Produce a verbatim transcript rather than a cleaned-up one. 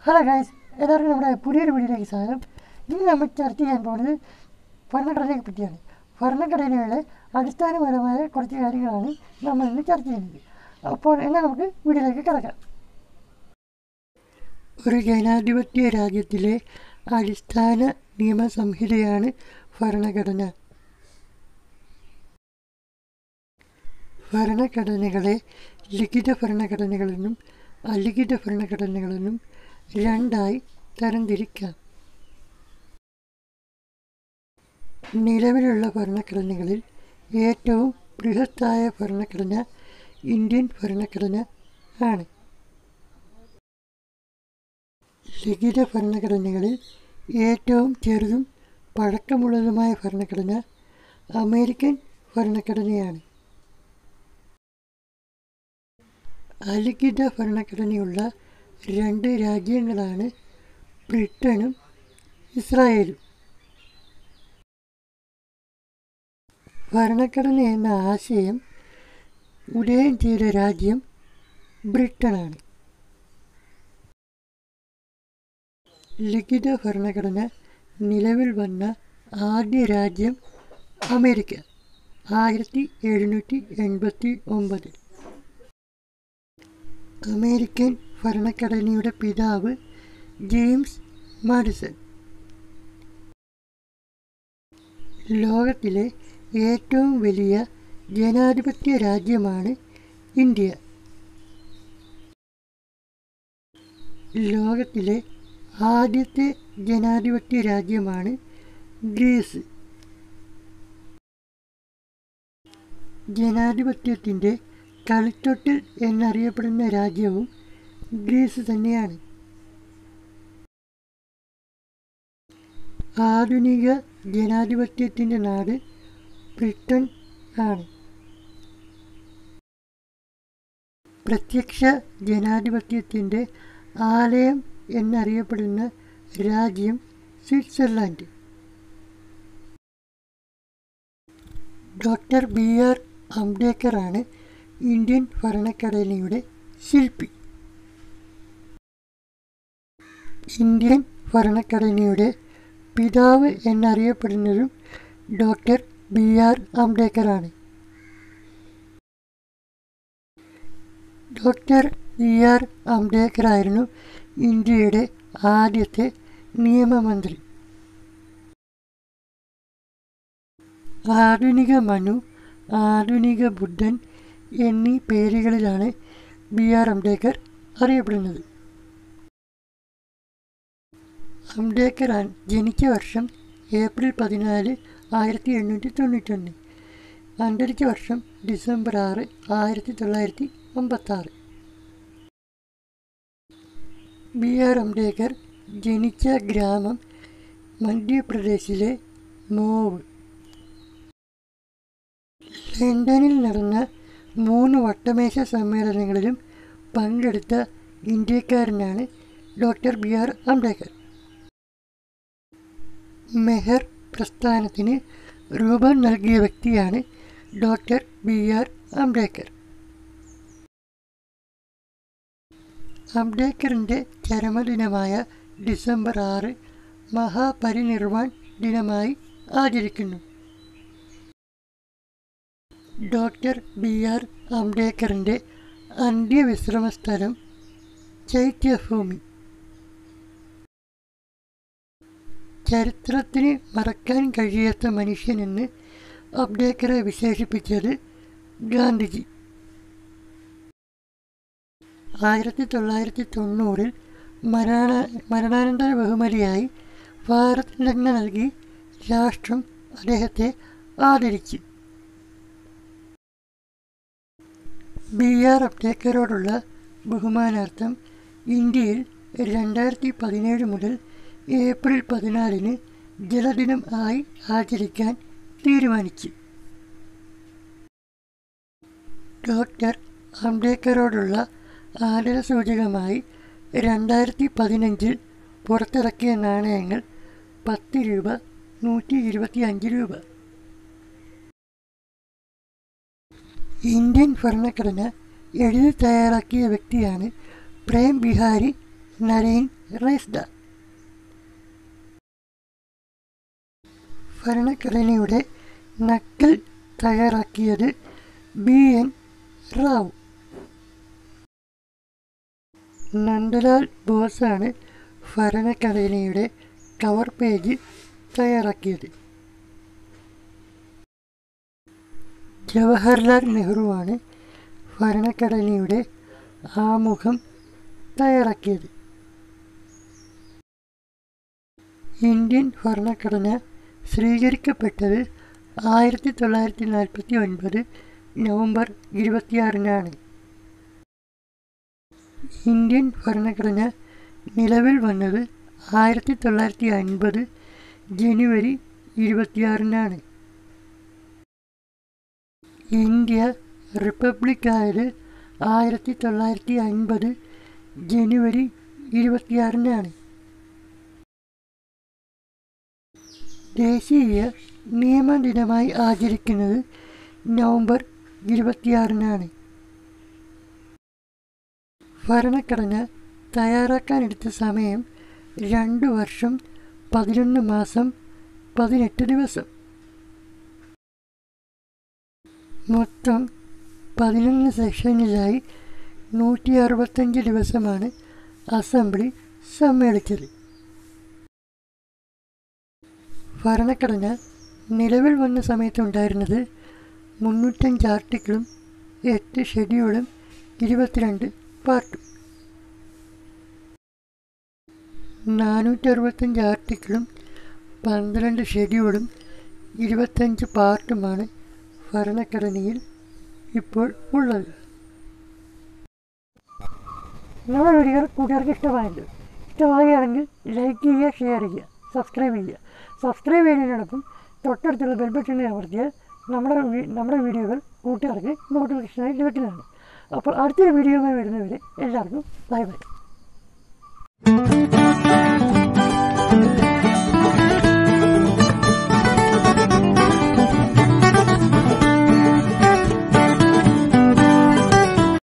Hello guys, എല്ലാവർക്കും നമ്മുടെ പുതിയൊരു വീഡിയോയിലേക്ക് സ്വാഗതം. ഇന്ന് നമ്മൾ ചർച്ച ചെയ്യാൻ പോകുന്നത് ഭരണഘടനയെ പറ്റിയാണ്. ഭരണഘടനയുടെ അടിസ്ഥാനപരമായ കുറച്ച് കാര്യങ്ങളാണ് നമ്മൾ ഇന്ന് ചർച്ച ചെയ്യുന്നത്. അപ്പോൾ എന്നാൽ നമുക്ക് വീഡിയോയിലേക്ക് കിടക്കാം. ഒരു ജനാധിപത്യ രാജ്യത്തിലെ അടിസ്ഥാന നിയമസംഹിതയാണ് ഭരണഘടന. ഭരണഘടനകളെ ലിഖിത ഭരണഘടനകളെന്നും അലിഖിത ഭരണഘടനകളെന്നും രണ്ടായി തരംതിരിക്കാം. നിലവിലുള്ള ഭരണഘടനകളിൽ ഏറ്റവും ബൃഹത്തായ ഭരണഘടന ഇന്ത്യൻ ഭരണഘടന ആണ്. ലിഖിത ഭരണഘടനകളിൽ ഏറ്റവും ചെറുതും പഴക്കമുള്ളതുമായ ഭരണഘടന അമേരിക്കൻ ഭരണഘടനയാണ്. അലിഖിത ഭരണഘടനയുള്ള രണ്ട് രാജ്യങ്ങളാണ് ബ്രിട്ടനും ഇസ്രായേലും. ഭരണഘടന എന്ന ആശയം ഉദയം ചെയ്ത രാജ്യം ബ്രിട്ടനാണ്. ലിഖിത ഭരണഘടന നിലവിൽ വന്ന ആദ്യ രാജ്യം അമേരിക്ക ആയിരത്തി എഴുന്നൂറ്റി എൺപത്തി ഒമ്പതിൽ. അമേരിക്കൻ ഭരണഘടനയുടെ പിതാവ് ജെയിംസ് മാഡിസൺ. ലോകത്തിലെ ഏറ്റവും വലിയ ജനാധിപത്യ രാജ്യമാണ് ഇന്ത്യ. ലോകത്തിലെ ആദ്യത്തെ ജനാധിപത്യ രാജ്യമാണ് ഗ്രീസ്. ജനാധിപത്യത്തിൻ്റെ കളിത്തൊട്ടിൽ എന്നറിയപ്പെടുന്ന രാജ്യവും ഗ്രീസ് തന്നെയാണ്. ആധുനിക ജനാധിപത്യത്തിൻ്റെ നാട് ബ്രിട്ടൻ ആണ്. പ്രത്യക്ഷ ജനാധിപത്യത്തിൻ്റെ ആലയം എന്നറിയപ്പെടുന്ന രാജ്യം സ്വിറ്റ്സർലാൻഡ്. ഡോക്ടർ ബി ആർ അംബേദ്കറാണ് ഇന്ത്യൻ ഭരണഘടനയുടെ ശില്പി. ഇന്ത്യൻ ഭരണഘടനയുടെ പിതാവ് എന്നറിയപ്പെടുന്നതും ഡോക്ടർ ബി ആർ അംബേദ്കറാണ്. ഡോക്ടർ ബി ആർ അംബേദ്കറായിരുന്നു ഇന്ത്യയുടെ ആദ്യത്തെ നിയമമന്ത്രി. ആധുനിക മനു, ആധുനിക ബുദ്ധൻ എന്നീ പേരുകളിലാണ് ബി ആർ അംബേദ്കർ അറിയപ്പെടുന്നത്. അംബേദ്കർ ജനിച്ച വർഷം ഏപ്രിൽ പതിനാല് ആയിരത്തി എണ്ണൂറ്റി തൊണ്ണൂറ്റൊന്ന്. അന്തരിച്ച വർഷം ഡിസംബർ ആറ് ആയിരത്തി തൊള്ളായിരത്തി അമ്പത്താറ്. ബി ആർ അംബേദ്കർ ജനിച്ച ഗ്രാമം മധ്യപ്രദേശിലെ മോവ്. ലണ്ടനിൽ നടന്ന മൂന്ന് വട്ടമേശ സമ്മേളനങ്ങളിലും പങ്കെടുത്ത ഇന്ത്യക്കാരനാണ് doctor B R Ambedkar. Mahar പ്രസ്ഥാനത്തിന് രൂപം നൽകിയ വ്യക്തിയാണ് ഡോക്ടർ ബി ആർ അംബേദ്കർ. അംബേദ്കറിൻ്റെ ചരമദിനമായ ഡിസംബർ ആറ് മഹാപരിനിർവാൺ ദിനമായി ആചരിക്കുന്നു. ഡോക്ടർ ബി ആർ അംബേദ്കറിൻ്റെ അന്ത്യവിശ്രമ സ്ഥലം ചൈത്യഭൂമി. ചരിത്രത്തിന് മറക്കാൻ കഴിയാത്ത മനുഷ്യനെന്ന് അംബേദ്കറെ വിശേഷിപ്പിച്ചത് ഗാന്ധിജി. ആയിരത്തി തൊള്ളായിരത്തി തൊണ്ണൂറിൽ മരണ മരണാനന്തര ബഹുമതിയായി ഭാരത് രത്ന നൽകി രാഷ്ട്രം അദ്ദേഹത്തെ ആദരിച്ചു. ബി ആർ അംബേദ്കറോടുള്ള ബഹുമാനാർത്ഥം ഇന്ത്യയിൽ രണ്ടായിരത്തി പതിനേഴ് മുതൽ ഏപ്രിൽ പതിനാലിന് ജലദിനം ആയി ആചരിക്കാൻ തീരുമാനിച്ചു. ഡോക്ടർ അംബേദ്കറോടുള്ള ആദരസൂചകമായി രണ്ടായിരത്തി പതിനഞ്ചിൽ പുറത്തിറക്കിയ നാണയങ്ങൾ പത്ത് രൂപ, നൂറ്റി ഇരുപത്തി അഞ്ച് രൂപ. ഇന്ത്യൻ ഭരണഘടന എഴുതി തയ്യാറാക്കിയ വ്യക്തിയാണ് പ്രേം ബിഹാരി നരേൻ റേസ്ഡ. ഭരണഘടനയുടെ നക്കൽ തയ്യാറാക്കിയത് ബി എൻ റാവു. നന്ദലാൽ ബോസാണ് ഭരണഘടനയുടെ കവർ പേജ് തയ്യാറാക്കിയത്. ജവഹർലാൽ നെഹ്റുവാണ് ഭരണഘടനയുടെ ആമുഖം തയ്യാറാക്കിയത്. ഇന്ത്യൻ ഭരണഘടന സ്വീകരിക്കപ്പെട്ടത് ആയിരത്തി തൊള്ളായിരത്തി നാൽപ്പത്തി ഒൻപത് നവംബർ ഇരുപത്തിയാറിനാണ്. ഇന്ത്യൻ ഭരണഘടന നിലവിൽ വന്നത് ആയിരത്തി തൊള്ളായിരത്തി അൻപത് ജനുവരി ഇരുപത്തിയാറിനാണ്. ഇന്ത്യ റിപ്പബ്ലിക്കായത് ആയിരത്തി തൊള്ളായിരത്തി അൻപത് ജനുവരി ഇരുപത്തിയാറിനാണ്. ദേശീയ നിയമദിനമായി ആചരിക്കുന്നത് നവംബർ ഇരുപത്തിയാറിനാണ്. ഭരണഘടന തയ്യാറാക്കാനെടുത്ത സമയം രണ്ട് വർഷം പതിനൊന്ന് മാസം പതിനെട്ട് ദിവസം. മൊത്തം പതിനൊന്ന് സെക്ഷനിലായി നൂറ്റി അറുപത്തഞ്ച് ദിവസമാണ് അസംബ്ലി സമ്മേളിച്ചത്. ഭരണഘടന നിലവിൽ വന്ന സമയത്തുണ്ടായിരുന്നത് മുന്നൂറ്റഞ്ച് ആർട്ടിക്കിളും എട്ട് ഷെഡ്യൂളും ഇരുപത്തിരണ്ട് പാർട്ടും. നാനൂറ്ററുപത്തഞ്ച് ആർട്ടിക്കിളും പന്ത്രണ്ട് ഷെഡ്യൂളും ഇരുപത്തഞ്ച് പാർട്ടുമാണ് ഭരണഘടനയിൽ ഇപ്പോൾ ഉള്ളത്. നമ്മുടെ വീഡിയോകൾ കൂട്ടുകാർക്ക് ഇഷ്ടമായല്ലോ. ഇഷ്ടമാകുകയാണെങ്കിൽ ലൈക്ക് ചെയ്യുക, ഷെയർ ചെയ്യുക, സബ്സ്ക്രൈബ് ചെയ്യുക. സബ്സ്ക്രൈബ് ചെയ്യുന്നതിനോടൊപ്പം തൊട്ടടുത്തുള്ള ബെൽ ബട്ടണിൽ അമർത്തിയാൽ നമ്മുടെ നമ്മുടെ വീഡിയോകൾ കൂട്ടുകാർക്ക് നോട്ടിഫിക്കേഷനായി ലഭിക്കുന്നതാണ്. അപ്പോൾ അടുത്തൊരു വീഡിയോയുമായി വരുന്നവരെ എല്ലാവർക്കും ബൈ ബൈ.